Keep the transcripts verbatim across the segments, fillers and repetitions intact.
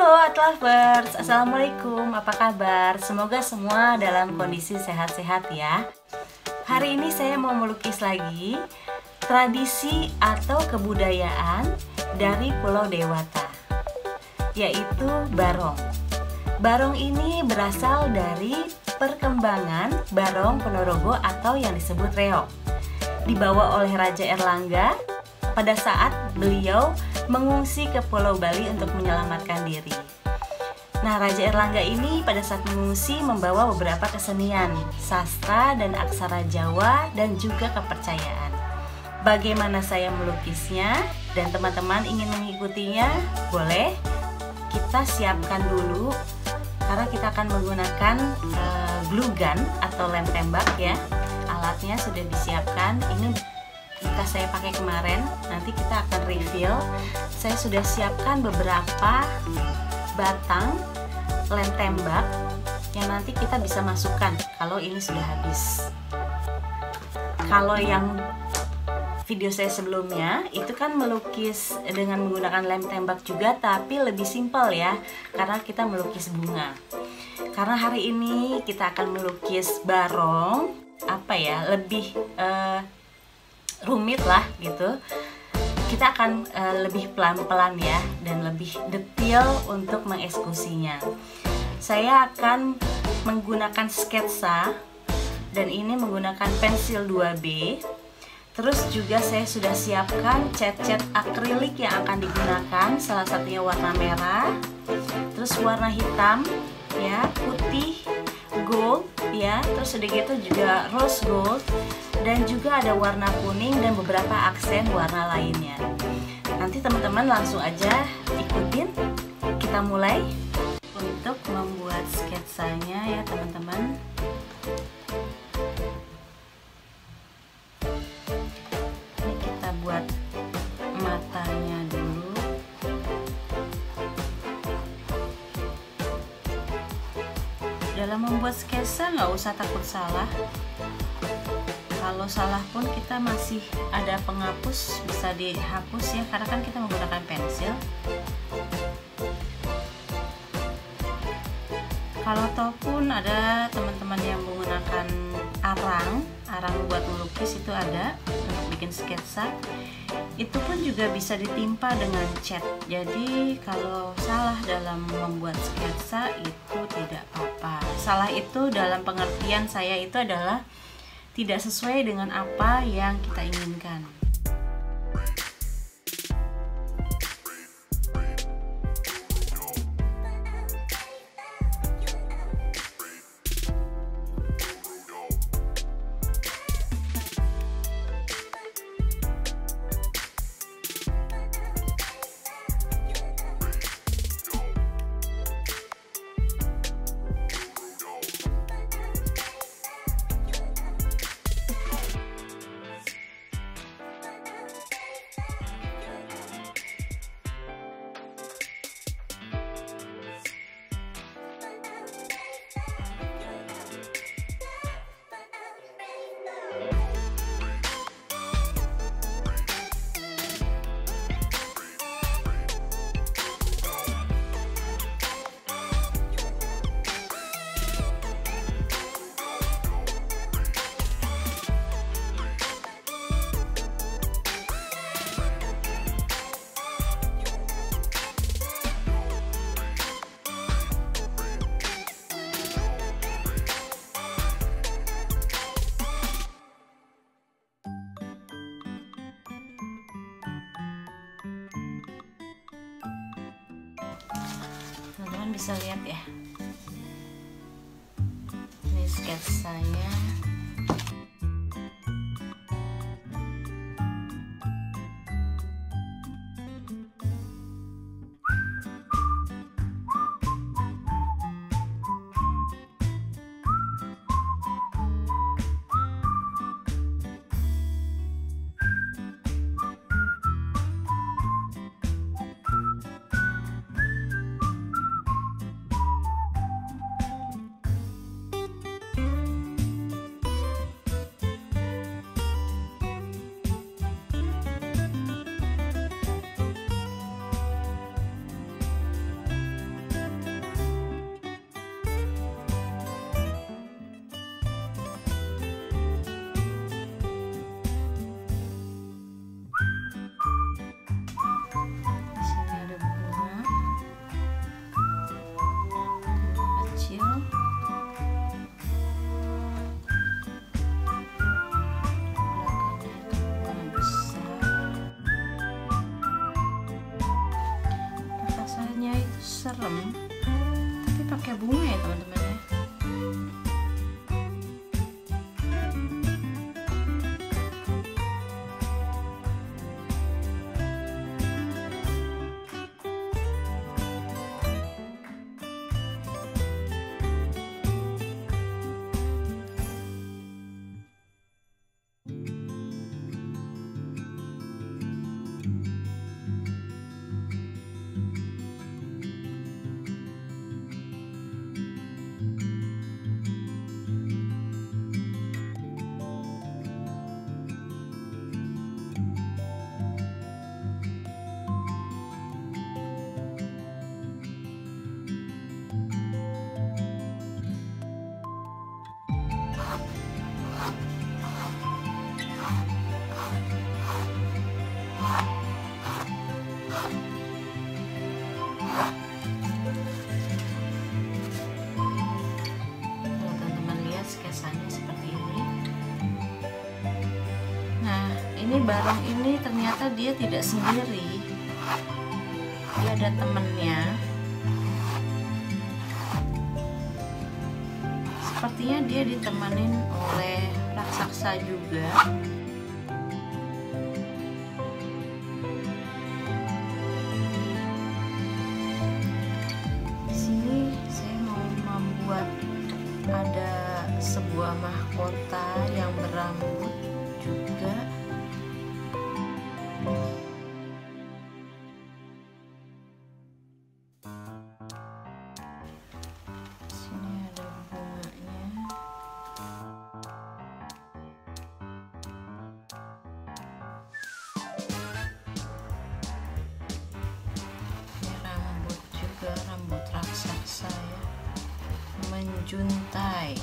Halo Art Lovers, Assalamualaikum, apa kabar? Semoga semua dalam kondisi sehat-sehat ya. Hari ini saya mau melukis lagi tradisi atau kebudayaan dari Pulau Dewata, yaitu barong. Barong ini berasal dari perkembangan Barong Ponorogo atau yang disebut reog. Dibawa oleh Raja Erlangga pada saat beliau mengungsi ke Pulau Bali untuk menyelamatkan diri. Nah, Raja Erlangga ini pada saat mengungsi membawa beberapa kesenian, sastra dan aksara Jawa dan juga kepercayaan. Bagaimana saya melukisnya dan teman-teman ingin mengikutinya? Boleh. Kita siapkan dulu karena kita akan menggunakan uh, glue gun atau lem tembak ya. Alatnya sudah disiapkan. Ini bekas saya pakai kemarin, nanti kita akan refill. Saya sudah siapkan beberapa batang lem tembak yang nanti kita bisa masukkan kalau ini sudah habis. Kalau yang video saya sebelumnya itu kan melukis dengan menggunakan lem tembak juga, tapi lebih simpel ya, karena kita melukis bunga. Karena hari ini kita akan melukis barong, apa ya, lebih uh, rumit lah gitu. Kita akan uh, lebih pelan-pelan ya dan lebih detail untuk mengeksekusinya. Saya akan menggunakan sketsa dan ini menggunakan pensil dua B. Terus juga saya sudah siapkan cat-cat akrilik yang akan digunakan, salah satunya warna merah, terus warna hitam ya, putih, gold ya, terus udah gitu juga rose gold, dan juga ada warna kuning dan beberapa aksen warna lainnya. Nanti teman-teman langsung aja ikutin, kita mulai untuk membuat sketsanya ya teman-teman. Ini kita buat matanya dulu. Dalam membuat sketsa nggak usah takut salah. Kalau salah pun kita masih ada penghapus, bisa dihapus ya, karena kan kita menggunakan pensil. Kalau toh pun ada teman-teman yang menggunakan arang, arang buat melukis itu ada untuk bikin sketsa. Itu pun juga bisa ditimpa dengan cat. Jadi kalau salah dalam membuat sketsa itu tidak apa-apa. Salah itu dalam pengertian saya itu adalah tidak sesuai dengan apa yang kita inginkan. Teman-teman bisa lihat ya, ini sketsanya. serem, tapi pakai bunga ya teman-teman ya. Ini barang ini ternyata dia tidak sendiri, dia ada temennya. Sepertinya dia ditemanin oleh raksasa juga. Di sini saya mau membuat ada sebuah mahkota yang berambut juga. Sini ada bunganya. Ini rambut juga, rambut raksasa ya, menjuntai.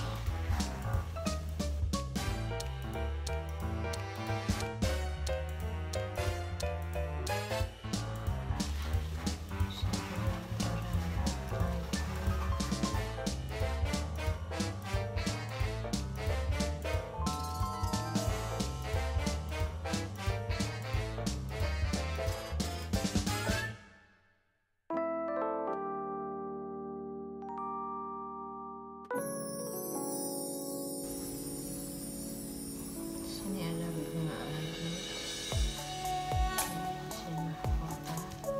Sini ada bunga lagi. Sini mahkota.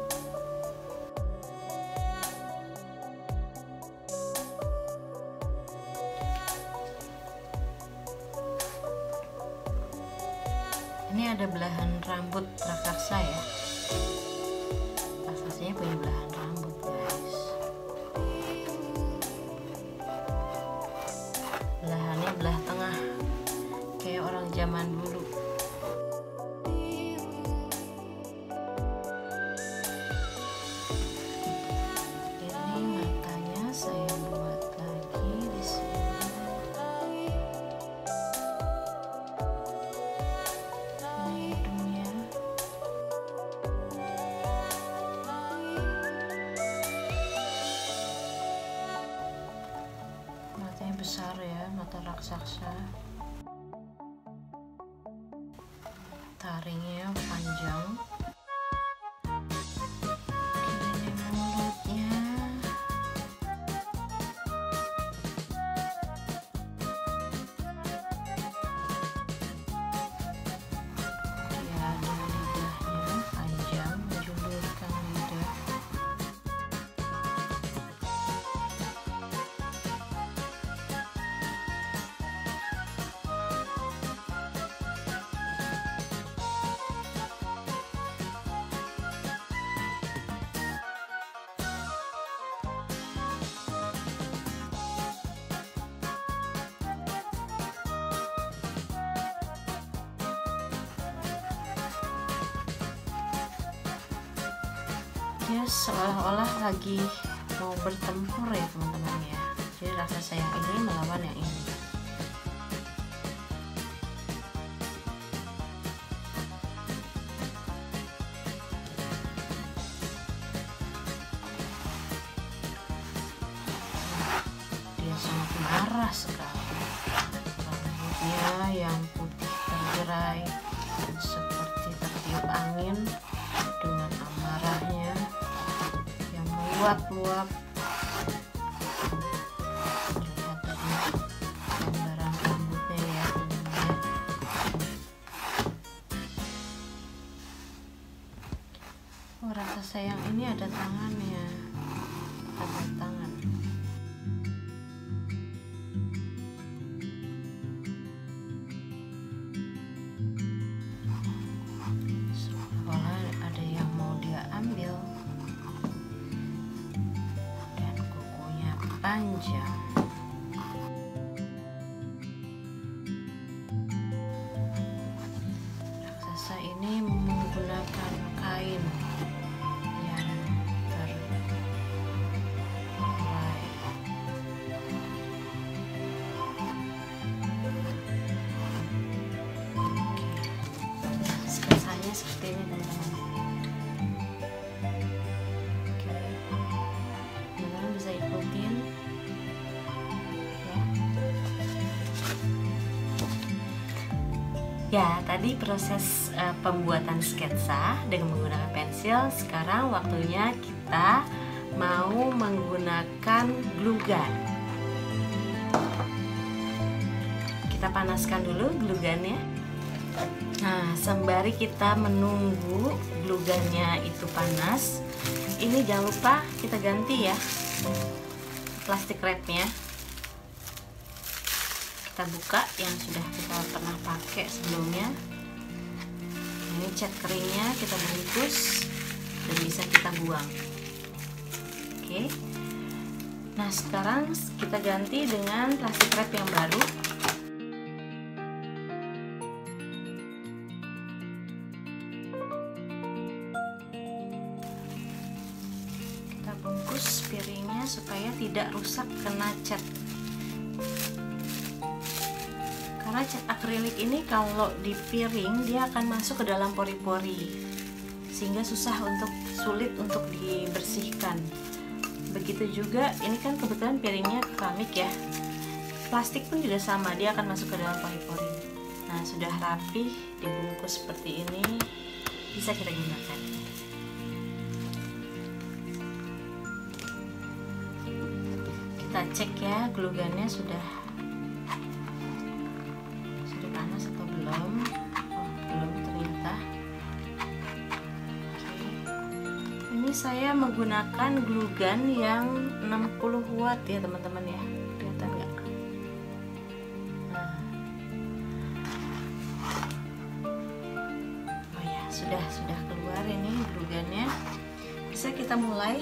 Ini ada belahan rambut raksasa ya. Raksasanya punya belahan rambut guys. Belahannya belah tengah, kayak orang zaman dulu. Ini matanya saya buat lagi di sini. Ini hidungnya. Matanya besar ya, mata raksasa. Taringnya panjang. Ini mulutnya. Dia ada lidahnya panjang, menjulurkan lidah. Dia seolah-olah lagi mau bertempur ya teman-teman ya. Jadi raksasa yang ini melawan yang ini. Dia sangat marah sekali. Rambutnya yang putih tergerai seperti tertiup angin dengan amarahnya yang uap-uap. Lihat tadi gambaran rambutnya ya. Oh, rasa sayang ini ada tangannya, ada tangan. Seolah ada yang mau dia ambil. Dan kukunya panjang. Raksasa ini menggunakan kain yang terburai. Oke, sketsanya seperti ini teman-teman. Oke, teman-teman bisa ikutin ya. Ya, tadi proses uh, pembuatan sketsa dengan menggunakan pensil. Sekarang waktunya kita mau menggunakan glue gun. Kita panaskan dulu glue gunnya. Nah, sembari kita menunggu glue gunnya itu panas, ini jangan lupa kita ganti ya plastik wrapnya. Kita buka yang sudah kita pernah pakai sebelumnya. Ini cat keringnya kita bungkus dan bisa kita buang. Oke. Nah, sekarang kita ganti dengan plastik wrap yang baru. Kita bungkus piringnya supaya tidak rusak kena cat. Karena cat akrilik ini kalau di piring dia akan masuk ke dalam pori-pori, sehingga susah untuk sulit untuk dibersihkan. Begitu juga ini kan kebetulan piringnya keramik ya, plastik pun juga sama, dia akan masuk ke dalam pori-pori. Nah, sudah rapi dibungkus seperti ini, bisa kita gunakan. Kita cek ya glue gunnya sudah panas atau belum. Oh, belum ternyata. Oke. Ini saya menggunakan glue gun yang enam puluh watt ya teman-teman ya, kelihatan nggak? Nah. Oh ya, sudah sudah keluar ini glue gunnya. Bisa kita mulai.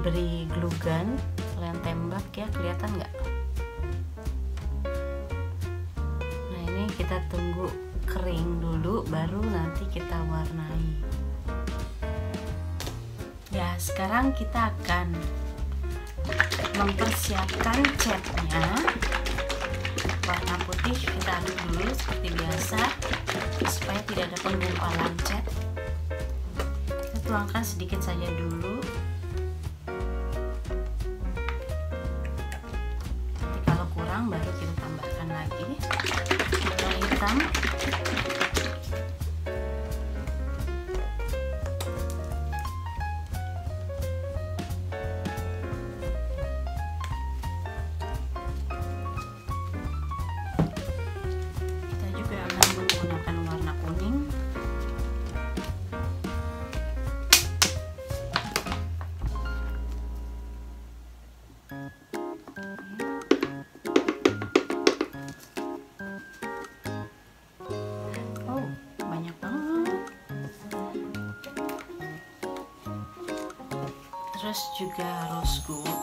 beri glue gun, lem tembak ya, kelihatan nggak? Nah ini kita tunggu kering dulu, baru nanti kita warnai. Ya sekarang kita akan mempersiapkan catnya. Warna putih kita aduk dulu seperti biasa supaya tidak ada penggumpalan cat. Kita tuangkan sedikit saja dulu. Nanti kalau kurang baru kita tambahkan lagi warna hitam. Menggunakan warna kuning. Oh, banyak banget. Terus juga rose gold.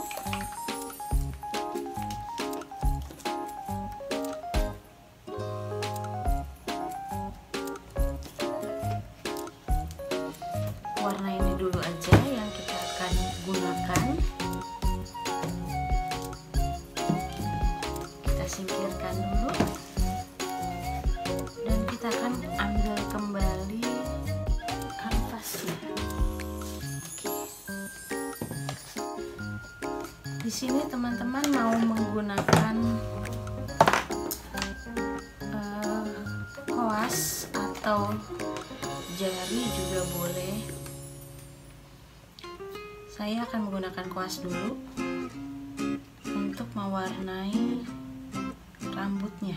Warna ini dulu aja yang kita akan gunakan. Kita singkirkan dulu dan kita akan ambil kembali kanvasnya. Di sini teman-teman mau menggunakan uh, koas atau jari juga boleh. Saya akan menggunakan kuas dulu untuk mewarnai rambutnya.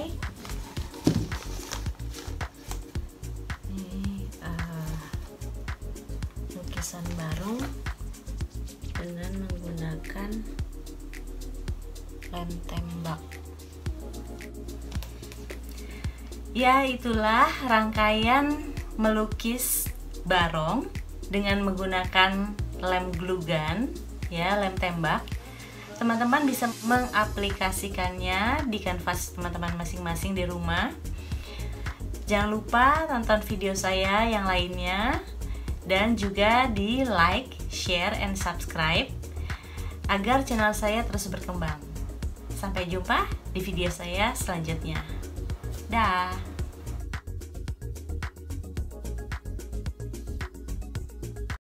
Ini uh, lukisan baru dengan menggunakan lem tembak. Ya, itulah rangkaian melukis barong dengan menggunakan lem glue gun, ya, lem tembak. Teman-teman bisa mengaplikasikannya di kanvas teman-teman masing-masing di rumah. Jangan lupa tonton video saya yang lainnya dan juga di like, share, and subscribe agar channel saya terus berkembang. Sampai jumpa di video saya selanjutnya. Dah.